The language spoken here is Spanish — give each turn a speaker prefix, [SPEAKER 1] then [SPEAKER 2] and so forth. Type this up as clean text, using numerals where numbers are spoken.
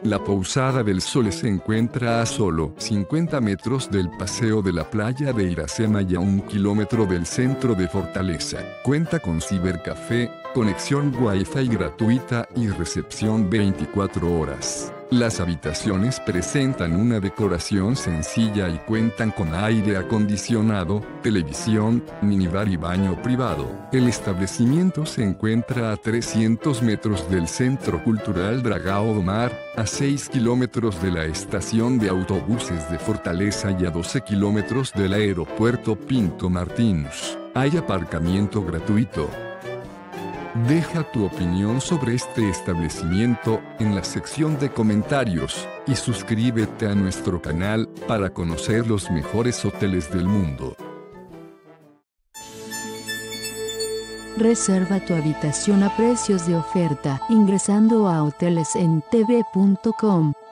[SPEAKER 1] La Pousada del Sole se encuentra a solo 50 metros del paseo de la playa de Iracema y a 1 kilómetro del centro de Fortaleza. Cuenta con cibercafé, conexión Wi-Fi gratuita y recepción 24 horas. Las habitaciones presentan una decoración sencilla y cuentan con aire acondicionado, televisión, minibar y baño privado. El establecimiento se encuentra a 300 metros del Centro Cultural Dragao do Mar, a 6 kilómetros de la estación de autobuses de Fortaleza y a 12 kilómetros del aeropuerto Pinto Martins. Hay aparcamiento gratuito. Deja tu opinión sobre este establecimiento en la sección de comentarios y suscríbete a nuestro canal para conocer los mejores hoteles del mundo.
[SPEAKER 2] Reserva tu habitación a precios de oferta ingresando a hotelesentv.com.